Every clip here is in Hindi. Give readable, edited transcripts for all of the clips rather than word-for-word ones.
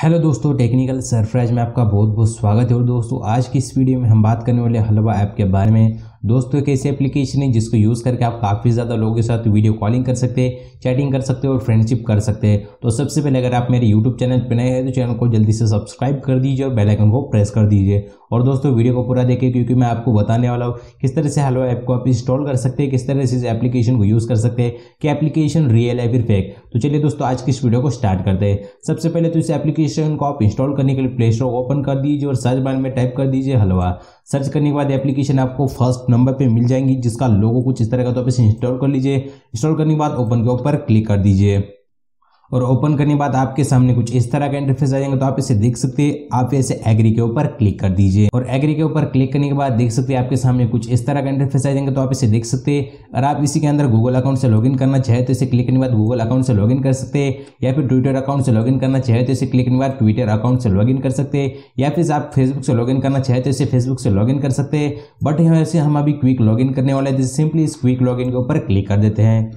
हेलो दोस्तों, टेक्निकल सरप्राइज में आपका बहुत बहुत स्वागत है। और दोस्तों आज की इस वीडियो में हम बात करने वाले हलवा ऐप के बारे में। दोस्तों एक ऐसी एप्लीकेशन है जिसको यूज़ करके आप काफ़ी ज़्यादा लोगों के साथ वीडियो कॉलिंग कर सकते हैं, चैटिंग कर सकते हैं और फ्रेंडशिप कर सकते हैं। तो सबसे पहले अगर आप मेरे यूट्यूब चैनल पर नए हैं तो चैनल को जल्दी से सब्सक्राइब कर दीजिए और बेल आइकन को प्रेस कर दीजिए। और दोस्तों वीडियो को पूरा देखें क्योंकि मैं आपको बताने वाला हूँ किस तरह से हलवा ऐप को आप इंस्टॉल कर सकते हैं, किस तरह से इस एप्लीकेशन को यूज़ कर सकते हैं, कि एप्लीकेशन रियल है फिर फेक। तो चलिए दोस्तों आज की इस वीडियो को स्टार्ट करते हैं। सबसे पहले तो इस एप्लीकेशन को आप इंस्टॉल करने के लिए प्ले स्टोर ओपन कर दीजिए और सर्च बार में टाइप कर दीजिए हलवा। सर्च करने के बाद एप्लीकेशन आपको फर्स्ट नंबर पे मिल जाएंगी जिसका लोगो कुछ इस तरह का। तो आप इसे इंस्टॉल कर लीजिए। इंस्टॉल करने के बाद ओपन के ऊपर क्लिक कर दीजिए और ओपन करने के बाद आपके सामने कुछ इस तरह का इंटरफेस आ जाएगा। तो आप इसे देख सकते हैं। आप ऐसे एग्री के ऊपर क्लिक कर दीजिए और एग्री के ऊपर क्लिक करने के बाद देख सकते हैं आपके सामने कुछ इस तरह का इंटरफेस आ जाएगा। तो आप इसे देख सकते हैं। और आप इसी के अंदर गूगल अकाउंट से लॉगिन करना चाहे तो इसे क्लिक करने के बाद गूगल अकाउंट से लॉगिन कर सकते हैं, या फिर ट्विटर अकाउंट से लॉगिन करना चाहे तो इसे क्लिक करने के बाद ट्विटर अकाउंट से लॉगिन कर सकते हैं, या फिर आप फेसबुक से लॉगिन करना चाहे तो इसे फेसबुक से लॉगिन कर सकते हैं। बट यहाँ से हम अभी क्विक लॉगिन करने वाले हैं। सिंपली इस क्विक लॉगिन के ऊपर क्लिक कर देते हैं।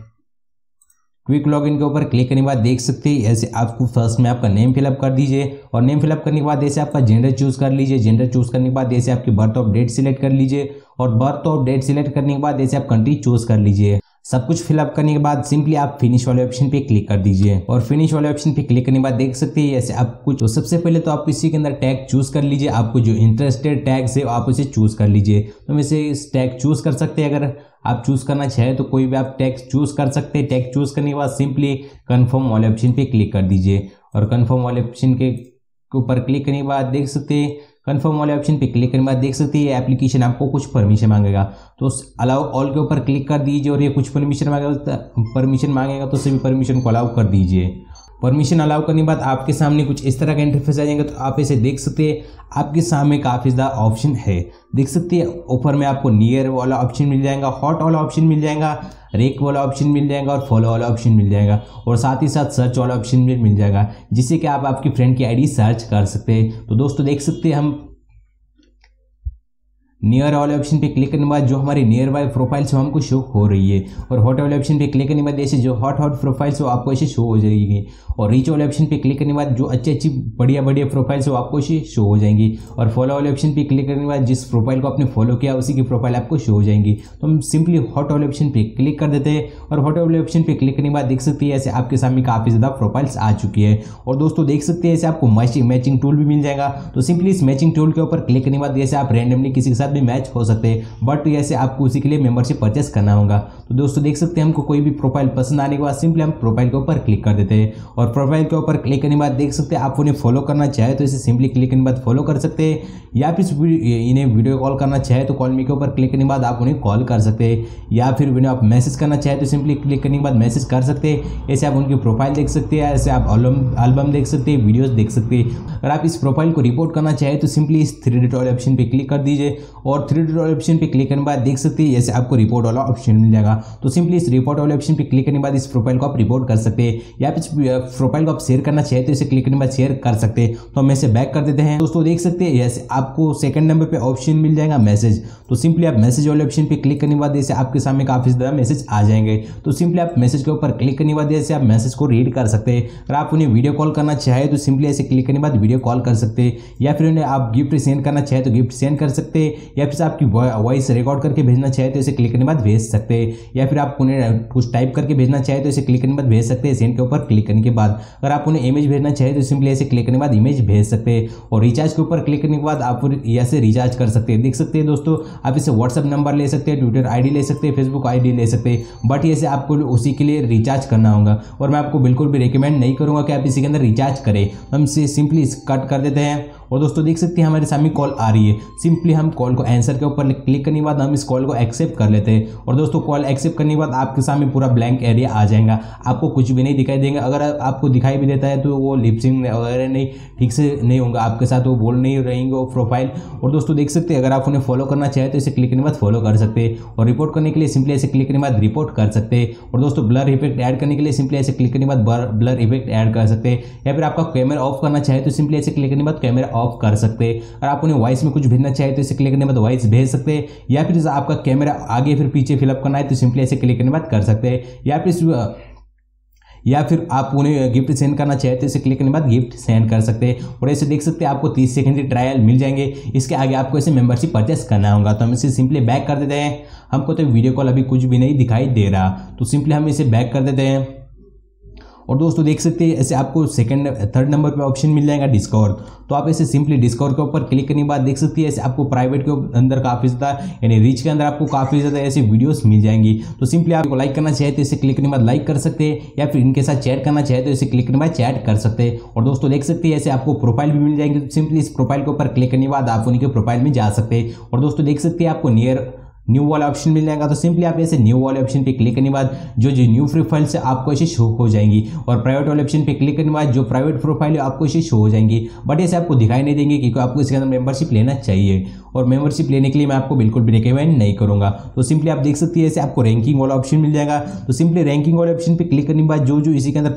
क्विक लॉगिन के ऊपर क्लिक करने के बाद देख सकते हैं ऐसे आपको फर्स्ट में आपका नेम फिलअप कर दीजिए और नेम फिलअप करने के बाद ऐसे आपका जेंडर चूज कर लीजिए। जेंडर चूज करने के बाद ऐसे आपकी बर्थ ऑफ डेट सिलेक्ट कर लीजिए और बर्थ ऑफ डेट सिलेक्ट करने के बाद ऐसे आप कंट्री चूज कर लीजिए। सब कुछ फिलअप करने के बाद सिंपली आप फिनिश वाले ऑप्शन पे क्लिक कर दीजिए और फिनिश वाले ऑप्शन पे क्लिक करने के बाद देख सकते हैं ऐसे आप कुछ। तो सबसे पहले तो आप इसी के अंदर टैग चूज कर लीजिए। आपको जो इंटरेस्टेड टैग है आप उसे चूज कर लीजिए। तो हम इसे इस टैग चूज कर सकते हैं। अगर आप चूज करना चाहे तो कोई भी आप टैग चूज कर सकते हैं। टैग चूज करने के बाद सिंपली कंफर्म वाले ऑप्शन पे क्लिक कर दीजिए और कंफर्म वाले ऑप्शन के ऊपर क्लिक करने के बाद देख सकते हैं कंफर्म वाले ऑप्शन पे क्लिक करने के बाद देख सकते हैं ये एप्लीकेशन आपको कुछ परमिशन मांगेगा। तो अलाउ ऑल के ऊपर क्लिक कर दीजिए और ये कुछ परमिशन मांगेगा तो सभी परमिशन को अलाउ कर दीजिए। परमिशन अलाउ करने के बाद आपके सामने कुछ इस तरह का इंटरफेस आ जाएगा। तो आप इसे देख सकते हैं। आपके सामने काफ़ी ज़्यादा ऑप्शन है, देख सकते हैं। ऊपर में आपको नियर वाला ऑप्शन मिल जाएगा, हॉट वाला ऑप्शन मिल जाएगा, रेक वाला ऑप्शन मिल जाएगा और फॉलो वाला ऑप्शन मिल जाएगा और साथ ही साथ सर्च वाला ऑप्शन भी मिल जाएगा जिससे कि आप आपकी फ्रेंड की आईडी सर्च कर सकते हैं। तो दोस्तों देख सकते हैं हम नियर वाले ऑप्शन पे क्लिक करने के बाद जो हमारी नियर बाय प्रोफाइल्स वो हमको शो हो रही है और हॉट वाले ऑप्शन पे क्लिक करने के बाद ऐसे जो हॉट प्रोफाइल्स वो आपको ऐसे शो हो जाएगी और रीच वाले ऑप्शन पे क्लिक करने के बाद जो अच्छी बढ़िया प्रोफाइल्स वो आपको ऐसे शो हो जाएंगी और फॉलो वाले ऑप्शन पे क्लिक करने के बाद जिस प्रोफाइल को आपने फॉलो किया उसी की प्रोफाइल आपको शो हो जाएंगी। तो हम सिंपली हॉट वाले ऑप्शन पे क्लिक कर देते हैं और हॉट वाले ऑप्शन पे क्लिक करने के बाद देख सकते हैं ऐसे आपके सामने काफ़ी ज़्यादा प्रोफाइल्स आ चुकी है। और दोस्तों देख सकते हैं ऐसे आपको मैचिंग टूल भी मिल जाएगा। तो सिंपली इस मैचिंग टूल के ऊपर क्लिक करने के बाद जैसे आप रैंडमली किसी के साथ भी मैच हो सकते हैं, बट ऐसे आपको उसी के लिए मेंबरशिप परचेस करना होगा। तो दोस्तों देख सकते हैं हमको कोई भी प्रोफाइल पसंद आने के बाद सिंपली हम प्रोफाइल के ऊपर क्लिक कर देते हैं और प्रोफाइल के ऊपर क्लिक करने के बाद देख सकते हैं आप उन्हें फॉलो करना चाहे तो इसे सिंपली क्लिक करने के बाद फॉलो कर सकते हैं, या फिर इन्हें वीडियो कॉल करना चाहे तो कॉल मी के ऊपर क्लिक करने के बाद आप उन्हें कॉल कर सकते हैं, या फिर उन्हें आप मैसेज करना चाहे तो सिंपली क्लिक करने के बाद मैसेज कर सकते हैं। ऐसे आप उनकी प्रोफाइल देख सकते हैं, ऐसे आप एल्बम देख सकते हैं, वीडियोस देख सकते हैं। अगर आप इस प्रोफाइल को रिपोर्ट करना चाहे तो सिंपली इस 3 डॉट वाले ऑप्शन पे क्लिक कर दीजिए और 3 डॉट वाले ऑप्शन पे क्लिक करने के बाद देख सकते हैं जैसे आपको रिपोर्ट वाला ऑप्शन मिल जाएगा। तो सिंपली इस रिपोर्ट वाले ऑप्शन पे क्लिक करने के बाद इस प्रोफाइल को आप रिपोर्ट कर सकते हैं, या फिर प्रोफाइल को आप शेयर करना चाहे तो इसे क्लिक करने के बाद शेयर कर सकते हैं। तो हम इसे बैक कर देते हैं। दोस्तों देख सकते हैं जैसे आपको सेकंड नंबर पे ऑप्शन मिल जाएगा मैसेज। तो सिंपली आप मैसेज वाले ऑप्शन पे क्लिक करने के बाद जैसे आपके सामने काफी ज्यादा मैसेज आ जाएंगे। तो सिंपली आप मैसेज के ऊपर क्लिक करने के बाद जैसे आप मैसेज को रीड कर सकते हैं। अगर आप उन्हें वीडियो कॉल करना चाहे तो सिंपली ऐसे क्लिक करने के बाद वीडियो कॉल कर सकते हैं, या फिर उन्हें आप गिफ्ट सेंड करना चाहे तो गिफ्ट सेंड कर सकते हैं, या फिर आपकी वॉइस रिकॉर्ड करके भेजना चाहे तो इसे क्लिक करने के बाद भेज सकते हैं, या फिर आप उन्हें कुछ टाइप करके भेजना चाहे तो इसे क्लिक करने के बाद भेज सकते हैं। सेंड के ऊपर क्लिक करने के बाद अगर आप उन्हें इमेज भेजना चाहे तो सिंपली ऐसे क्लिक करने के बाद इमेज भेज सकते हैं। और रिचार्ज के ऊपर क्लिक करने के बाद आप ऐसे रिचार्ज कर सकते हैं। देख सकते हैं दोस्तों आप इसे व्हाट्सएप नंबर ले सकते हैं, ट्विटर आईडी ले सकते हैं, फेसबुक आईडी ले सकते हैं, बट ऐसे आपको उसी के लिए रिचार्ज करना होगा और मैं आपको बिल्कुल भी रिकमेंड नहीं करूंगा कि आप इसी के अंदर रिचार्ज करें। हम इसे सिंपली कट कर देते हैं और दोस्तों देख सकते हैं हमारे सामने कॉल आ रही है। सिंपली हम कॉल को आंसर के ऊपर क्लिक करने के बाद हम इस कॉल को एक्सेप्ट कर लेते हैं और दोस्तों कॉल एक्सेप्ट करने के बाद आपके सामने पूरा ब्लैंक एरिया आ जाएगा, आपको कुछ भी नहीं दिखाई देगा। अगर आपको दिखाई भी देता है तो वो लिपसिंग वगैरह नहीं ठीक से नहीं होगा आपके साथ, वो बोल नहीं रहेंगे वो प्रोफाइल। और दोस्तों देख सकते हैं अगर आप उन्हें फॉलो करना चाहे तो इसे क्लिक करने के बाद फॉलो कर सकते हैं और रिपोर्ट करने के लिए सिंपली ऐसे क्लिक करने के बाद रिपोर्ट कर सकते हैं। और दोस्तों ब्लर इफेक्ट ऐड करने के लिए सिंपली ऐसे क्लिक करने के बाद ब्लर इफेक्ट ऐड कर सकते हैं, या फिर आपका कैमरा ऑफ करना चाहे तो सिंपली ऐसे क्लिक करने के बाद कैमरा ऑफ कर सकते हैं। अगर आप उन्हें वॉइस में कुछ भेजना चाहे तो इसे क्लिक करने के बाद वॉइस भेज सकते हैं, या फिर आपका कैमरा आगे फिर पीछे फिलअप करना है तो सिंपली ऐसे क्लिक करने के बाद कर सकते हैं, या फिर या फिर आप उन्हें गिफ्ट सेंड करना चाहते हैं, इसे क्लिक करने के बाद गिफ्ट सेंड कर सकते हैं। और ऐसे देख सकते हैं आपको 30 सेकंड की ट्रायल मिल जाएंगे। इसके आगे आपको ऐसे मेंबरशिप परचेस करना होगा। तो हम इसे सिंपली बैक कर देते हैं। हमको तो वीडियो कॉल अभी कुछ भी नहीं दिखाई दे रहा, तो सिंपली हम इसे बैक कर देते हैं। और दोस्तों देख सकते हैं ऐसे आपको थर्ड नंबर पे ऑप्शन मिल जाएगा डिस्कॉर्ड। तो आप ऐसे सिंपली डिस्कॉर्ड के ऊपर क्लिक करने के बाद देख सकते हैं ऐसे आपको प्राइवेट के अंदर काफ़ी ज़्यादा यानी रीच के अंदर आपको काफ़ी ज़्यादा ऐसे वीडियोस मिल जाएंगी। तो सिंपली आपको लाइक करना चाहे तो इसे क्लिक करने के बाद लाइक कर सकते हैं, या फिर इनके साथ चैट करना चाहे तो इसे क्लिक करने के बाद चैट कर सकते हैं। और दोस्तों देख सकते हैं ऐसे आपको प्रोफाइल भी मिल जाएंगे। तो सिंपली इस प्रोफाइल के ऊपर क्लिक करने के बाद आप उनके प्रोफाइल में जा सकते हैं। और दोस्तों देख सकते हैं आपको न्यू वाला ऑप्शन मिल जाएगा। तो सिंपली आप ऐसे न्यू वाले ऑप्शन पे क्लिक करने के बाद जो न्यू प्रोफाइल से आपको ऐसे शो हो जाएंगी, और प्राइवेट वाले ऑप्शन पे क्लिक करने के बाद जो प्राइवेट प्रोफाइल है आपको ऐसे शो हो जाएंगी, बट ऐसे आपको दिखाई नहीं देंगे क्योंकि आपको इसके अंदर मेंबरशिप लेना चाहिए। और मेंबरशिप लेने के लिए मैं आपको बिल्कुल भी रिकमेंड नहीं करूंगा। तो सिंपली आप देख सकते हैं ऐसे आपको रैंकिंग वाला ऑप्शन मिल जाएगा। तो सिंपली रैंकिंग वाले ऑप्शन पे क्लिक करने के बाद जो इसी के अंदर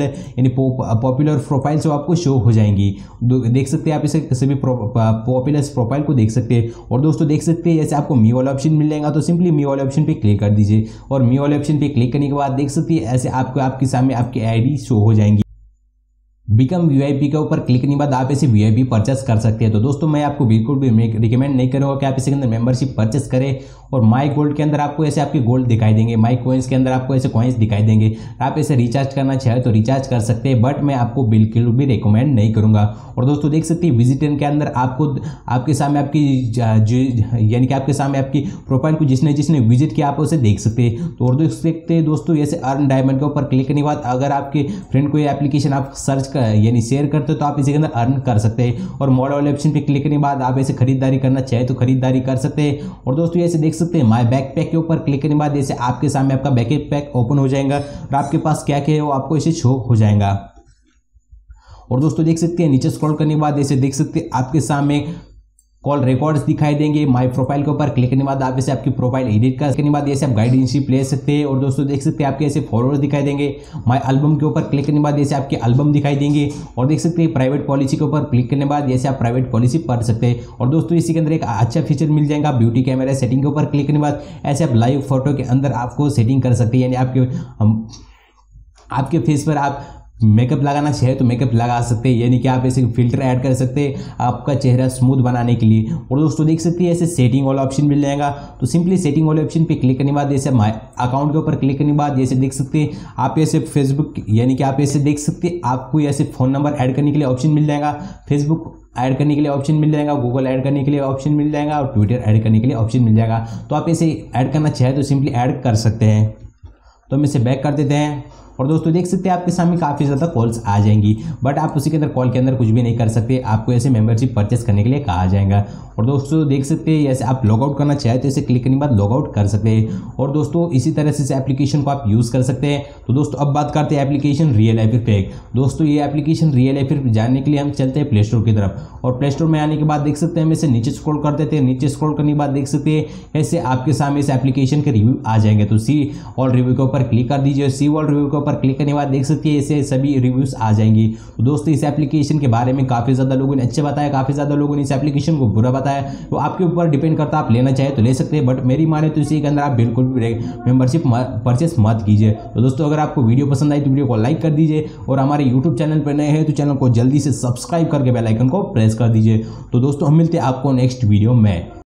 पॉपुलर प्रोफाइल से आपको शो हो जाएंगी। देख सकते हैं आप इसे सभी पॉपुलर प्रोफाइल को देख सकते हैं। और दोस्तों देख सकते हैं ऐसे आपको मी वाला ऑप्शन मिल जाएगा। तो सिंपली मी वाले ऑप्शन पे क्लिक कर दीजिए, और मी वाले ऑप्शन पे क्लिक करने के बाद देख सकते हैं ऐसे आपको आपके सामने आपकी आईडी शो हो जाएंगी। बिकम वीआईपी के ऊपर क्लिक करने के बाद आप ऐसे वीआईपी परचेस कर सकते हैं। तो दोस्तों मैं आपको बिल्कुल भी रिकमेंड नहीं करूँगा कि आप इसके अंदर मेंबरशिप परचेस करें। और माई गोल्ड के अंदर आपको ऐसे आपके गोल्ड दिखाई देंगे, माई कॉइन्स के अंदर आपको ऐसे कॉइन्स दिखाई देंगे। आप ऐसे रिचार्ज करना चाहे तो रिचार्ज कर सकते हैं, बट मैं आपको बिल्कुल भी रिकमेंड नहीं करूँगा। और दोस्तों देख सकते हैं विजिटर के अंदर आपको आपके सामने आपकी यानी कि आपके सामने आपकी प्रोफाइल को जिसने विजिट किया आप उसे देख सकते हैं। तो और देख सकते हैं दोस्तों ऐसे अर्न डायमंड के ऊपर क्लिक करने के बाद अगर आपके फ्रेंड को ये एप्लीकेशन आप यानी शेयर करते हो तो आप इसी के अंदर अर्न कर सकते हैं। और मॉडल वाले ऑप्शन पे क्लिक करने के बाद आप ऐसे खरीदारी करना चाहे तो खरीदारी कर सकते हैं। और दोस्तों ऐसे देख सकते हैं माय बैकपैक के ऊपर क्लिक करने के बाद जैसे आपके सामने आपका बैकपैक ओपन हो जाएगा और आपके पास क्या क्या है वो आपको ऐसे शो हो जाएगा। और दोस्तों देख सकते हैं नीचे स्क्रॉल करने के बाद ऐसे देख सकते हैं आपके सामने कॉल रिकॉर्ड्स दिखाई देंगे। माय प्रोफाइल के ऊपर क्लिक करने के बाद आप ऐसे आपकी प्रोफाइल एडिट करने के बाद ऐसे आप गाइडेंशिप ले सकते हैं। और दोस्तों देख सकते हैं आपके ऐसे फॉलोअर्स दिखाई देंगे। माय एल्बम के ऊपर क्लिक करने के बाद ऐसे आपके एल्बम दिखाई देंगे। और देख सकते हैं प्राइवेट पॉलिसी के ऊपर क्लिक करने के बाद ऐसे आप प्राइवेट पॉलिसी पढ़ सकते हैं। और दोस्तों इसी के अंदर एक अच्छा फीचर मिल जाएगा ब्यूटी कैमरा सेटिंग के ऊपर क्लिक करने के बाद ऐसे आप लाइव फोटो के अंदर आपको सेटिंग कर सकते हैं, यानी आपके फेस पर आप मेकअप लगाना चाहे तो मेकअप लगा सकते हैं, यानी कि आप ऐसे फिल्टर ऐड कर सकते हैं आपका चेहरा स्मूथ बनाने के लिए। और दोस्तों देख सकते हैं ऐसे सेटिंग वाला ऑप्शन मिल जाएगा। तो सिंपली सेटिंग वाले ऑप्शन पे क्लिक करने के बाद जैसे माय अकाउंट के ऊपर क्लिक करने के बाद जैसे देख सकते हैं आप ऐसे फेसबुक यानी कि आप ऐसे देख सकते हैं आपको ऐसे फ़ोन नंबर ऐड करने के लिए ऑप्शन मिल जाएगा, फेसबुक ऐड करने के लिए ऑप्शन मिल जाएगा, गूगल ऐड करने के लिए ऑप्शन मिल जाएगा, और ट्विटर ऐड करने के लिए ऑप्शन मिल जाएगा। तो आप ऐसे ऐड करना चाहे तो सिंपली ऐड कर सकते हैं। तो हम इसे बैक कर देते हैं। और दोस्तों देख सकते हैं आपके सामने काफ़ी ज़्यादा कॉल्स आ जाएंगी, बट आप उसी के अंदर कॉल के अंदर कुछ भी नहीं कर सकते, आपको ऐसे मेंबरशिप परचेस करने के लिए कहा जाएगा। और दोस्तों देख सकते हैं ऐसे आप लॉग आउट करना चाहे तो इसे क्लिक करने के बाद लॉग आउट कर सकते हैं। और दोस्तों इसी तरह से इस एप्लीकेशन को आप यूज़ कर सकते हैं। तो दोस्तों अब बात करते हैं एप्लीकेशन रियल या फिर फेक। दोस्तों ये एप्लीकेशन रियल या फिर जानने के लिए हम चलते हैं प्ले स्टोर की तरफ। और प्ले स्टोर में आने के बाद देख सकते हैं हम इसे नीचे स्क्रॉल कर देते हैं। नीचे स्क्रॉल करने के बाद देख सकते हैं ऐसे आपके सामने इस एप्लीकेशन के रिव्यू आ जाएंगे। तो सी ऑल रिव्यू के ऊपर क्लिक कर दीजिए। सी ऑल रिव्यू के ऊपर क्लिक करने के बाद देख सकते हैं ऐसे सभी रिव्यूज आ जाएंगी। तो दोस्तों इस एप्लीकेशन के बारे में काफ़ी ज़्यादा लोगों ने अच्छे बताया, काफ़ी ज़्यादा लोगों ने इस एप्लीकेशन को बुरा बताया। तो आपके ऊपर डिपेंड करता है, आप लेना चाहे तो ले सकते हैं, बट मेरी माने तो इसी के अंदर आप बिल्कुल भी मेंबरशिप परचेस मत कीजिए। तो दोस्तों अगर आपको वीडियो पसंद आई तो वीडियो को लाइक कर दीजिए, और हमारे यूट्यूब चैनल पर नए हैं तो चैनल को जल्दी से सब्सक्राइब करके बेल आइकन को प्रेस कर दीजिए। तो दोस्तों हम मिलते हैं आपको नेक्स्ट वीडियो में।